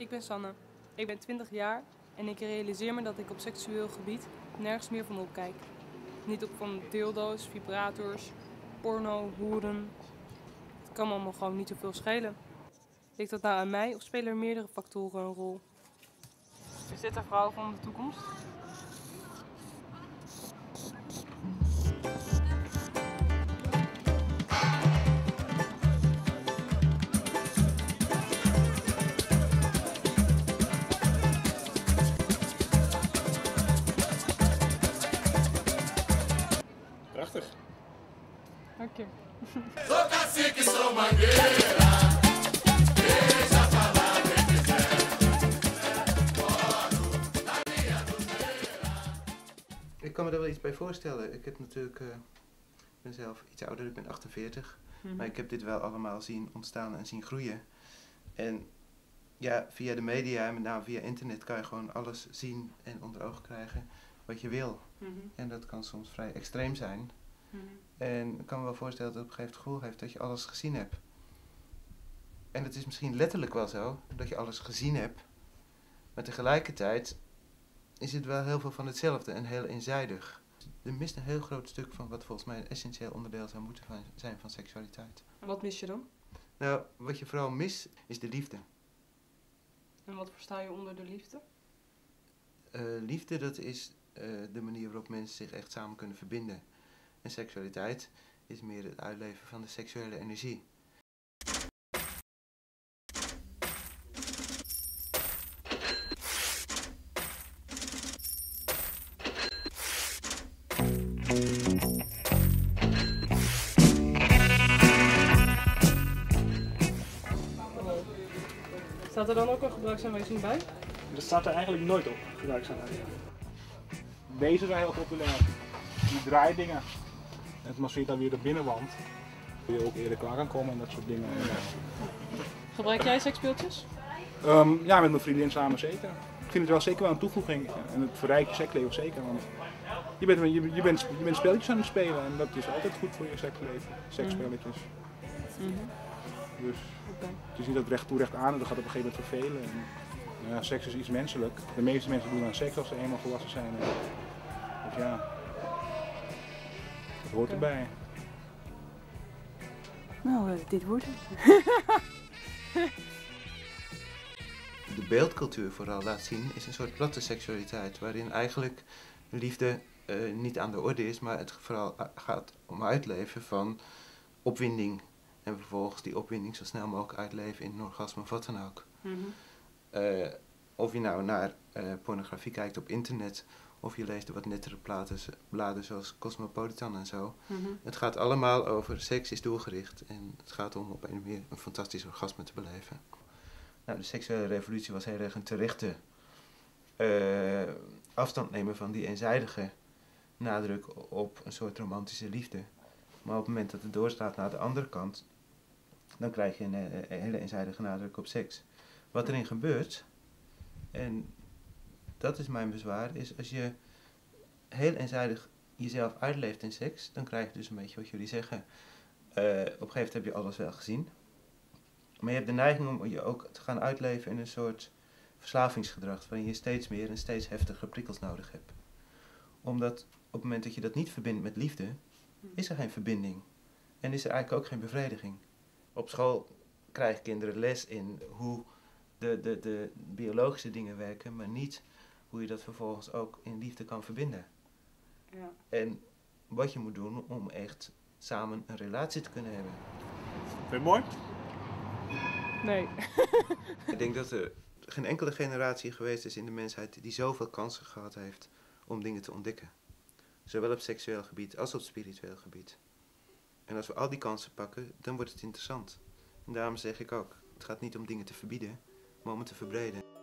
Ik ben Sanne. Ik ben 20 jaar en ik realiseer me dat ik op seksueel gebied nergens meer van opkijk. Niet op van dildo's, vibrators, porno, hoeren. Het kan me allemaal gewoon niet zoveel schelen. Ligt dat nou aan mij of spelen er meerdere factoren een rol? Is dit een vrouw van de toekomst? Prachtig. Dank je. Ik kan me daar wel iets bij voorstellen. Ik heb natuurlijk, ik ben zelf iets ouder, ik ben 48. Maar ik heb dit wel allemaal zien ontstaan en zien groeien. En ja, via de media en met name via internet kan je gewoon alles zien en onder ogen krijgen wat je wil. En dat kan soms vrij extreem zijn. En ik kan me wel voorstellen dat het op een gegeven moment het gevoel heeft dat je alles gezien hebt. En het is misschien letterlijk wel zo, dat je alles gezien hebt. Maar tegelijkertijd is het wel heel veel van hetzelfde en heel eenzijdig. Er mist een heel groot stuk van wat volgens mij een essentieel onderdeel zou moeten zijn van seksualiteit. En wat mis je dan? Nou, wat je vooral mist is de liefde. En wat versta je onder de liefde? Liefde, dat is de manier waarop mensen zich echt samen kunnen verbinden. En seksualiteit is meer het uitleven van de seksuele energie. Staat er dan ook een gebruiksaanwijzing bij? Dat staat er eigenlijk nooit op, gebruiksaanwijzing. Deze zijn heel populair. Die draaidingen. En als je dan weer de binnenwand, kun je ook eerder klaar kan komen en dat soort dingen. Gebruik jij seksspeeltjes? Ja, met mijn vriendin samen zeker. Ik vind het wel zeker wel een toevoeging en het verrijkt je seksleven zeker. Want je bent spelletjes aan het spelen en dat is altijd goed voor je seksleven, seksspelletjes. Dus het is niet dat recht toe recht aan en dat gaat op een gegeven moment vervelen. En, nou ja, seks is iets menselijk. De meeste mensen doen aan seks als ze eenmaal volwassen zijn. Dus ja, dat hoort erbij. Nou, dit wordt het. De beeldcultuur vooral laat zien is een soort platte seksualiteit, waarin eigenlijk liefde niet aan de orde is, maar het vooral gaat om uitleven van opwinding. En vervolgens die opwinding zo snel mogelijk uitleven in een orgasme of wat dan ook. Of je nou naar pornografie kijkt op internet, of je leest de wat nettere bladen zoals Cosmopolitan en zo. Het gaat allemaal over seks is doelgericht en het gaat om op een manier een fantastisch orgasme te beleven. Nou, de seksuele revolutie was heel erg een terechte afstand nemen van die eenzijdige nadruk op een soort romantische liefde. Maar op het moment dat het doorslaat naar de andere kant, dan krijg je een hele eenzijdige nadruk op seks. Wat erin gebeurt, en dat is mijn bezwaar, is als je heel eenzijdig jezelf uitleeft in seks, dan krijg je dus een beetje wat jullie zeggen. Op een gegeven moment heb je alles wel gezien. Maar je hebt de neiging om je ook te gaan uitleven in een soort verslavingsgedrag, waarin je steeds meer en steeds heftiger prikkels nodig hebt. Omdat op het moment dat je dat niet verbindt met liefde, is er geen verbinding. En is er eigenlijk ook geen bevrediging. Op school krijgen kinderen les in hoe de biologische dingen werken, maar niet hoe je dat vervolgens ook in liefde kan verbinden. Ja. En wat je moet doen om echt samen een relatie te kunnen hebben. Vind je het mooi? Nee. Ik denk dat er geen enkele generatie geweest is in de mensheid die zoveel kansen gehad heeft om dingen te ontdekken. Zowel op seksueel gebied als op spiritueel gebied. En als we al die kansen pakken, dan wordt het interessant. En daarom zeg ik ook, het gaat niet om dingen te verbieden, maar om het te verbreden.